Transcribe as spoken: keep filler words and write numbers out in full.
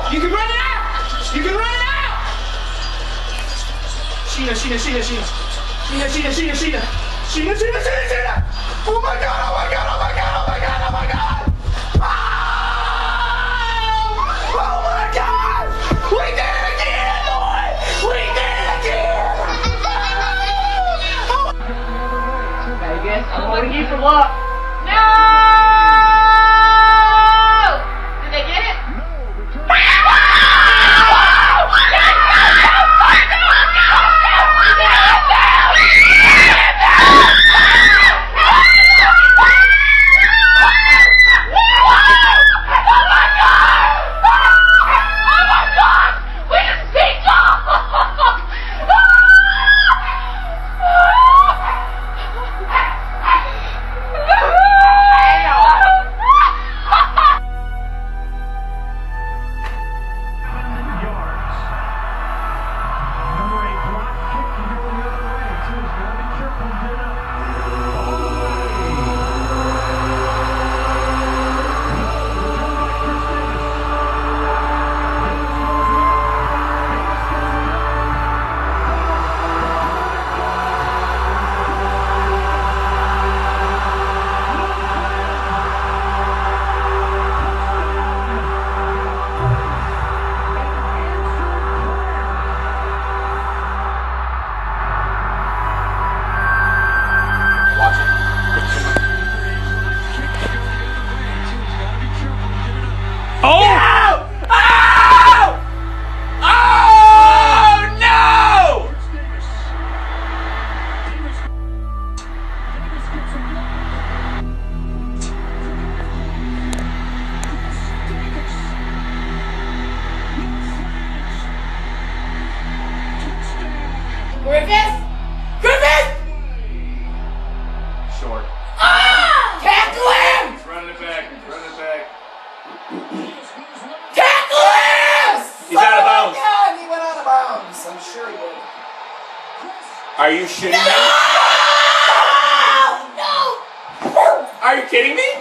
You can run it out! You can run it out! Sheena, Sheena, Sheena, Sheena. Sheena, Sheena, Sheena, Sheena. Sheena, Sheena, Sheena, Sheena. Oh my God, oh my God, oh my God, oh my God, oh my God. Oh, oh my God. We did it again, boy. We did it again. Vegas, I'm holding you for luck. No! Did they get it? Griffith? Griffith! Short. Ah! Tackle him! He's running it back. He's running it back. Tackle him! He's out of bounds. Oh my God, he went out of bounds. I'm sure he did. Are you shitting No! me? No! Are you kidding me?